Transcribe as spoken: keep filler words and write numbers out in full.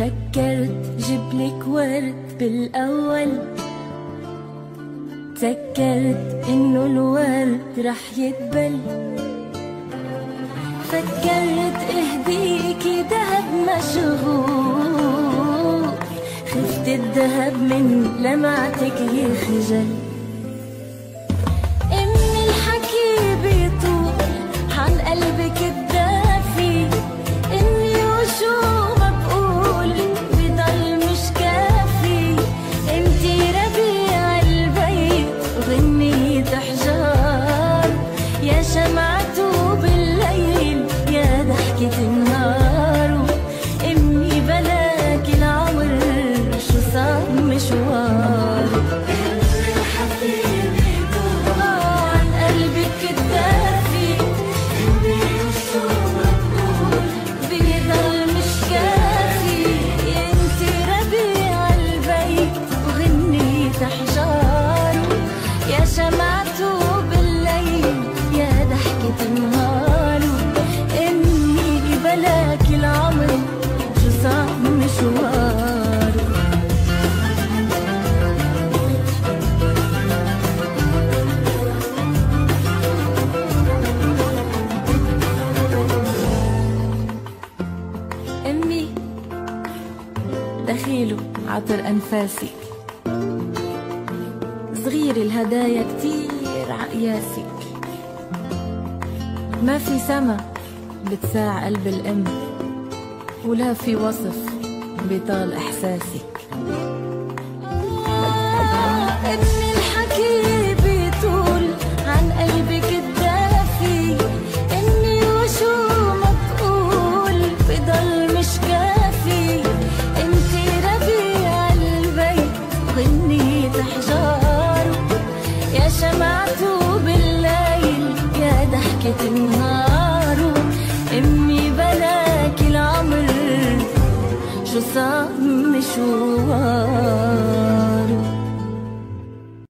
فكرت جبلك ورد بالأول، تذكرت إنه الورد رح يدبل. فكرت اهديكي دهب مشغول، خفت الدهب من لمعتك يخجل. إن الحكي بيطول عن قلبك الدافي، إني وشو ما بقول بضل مش كافي. انتي ربيع البيت غنية أحجار، يا شمعته بالليل يا ضحكة النهار. إني بلاك العمر شو صار مشوار. عن قلبك الدافي، إني وشو ما بقول بضل مش كافي. انتي ربيع البيت وغنية أحجار، يا شمعته بالليل يا ضحكة النهار. إني بلاك العمر شو صار مشوار. أمي دخيله عطر أنفاسك، صغير الهدايا كتير عقياسك. ما في سما بتساع قلب الأم، ولا في وصف بيطال إحساسك. إن الحكي بيطول عن قلبك الدافي، إني وشو ما بقول بضل مش كافي. انتي ربيع البيت غنية أحجار، يا شمعته بالليل يا ضحكة النهار. أمي بلاك العمر شو صار مشوار.